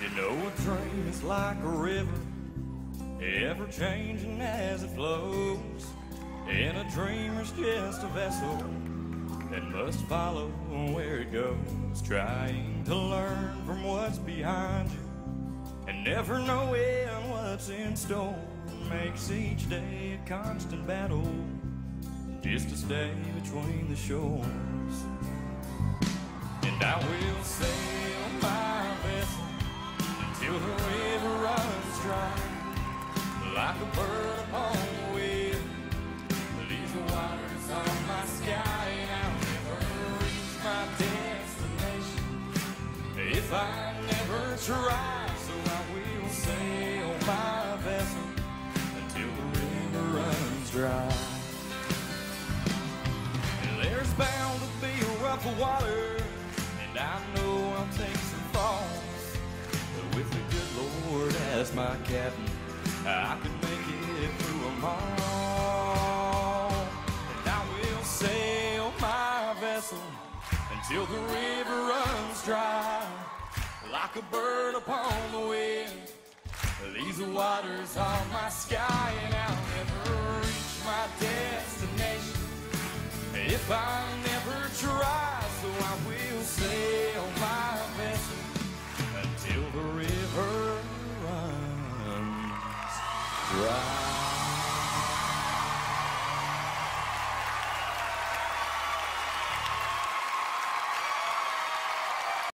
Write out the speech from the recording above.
You know a dream is like a river, ever changing as it flows. And a dreamer's just a vessel that must follow where it goes, trying to learn from what's behind you and never knowing what's in store makes each day a constant battle just to stay between the shores. And I will sail my vessel till the river runs dry, like a bird upon the wind. These waters on my sky, and I'll never reach my destination if I never try. So I will sail my vessel until the river runs dry. And there's bound to be a rough water, and I know I'll take some falls. With the good Lord as my captain, I can make it through them all. And I will sail my vessel until the river runs dry, like a bird upon the wind. These waters are my sky, and I'll never reach my destination if I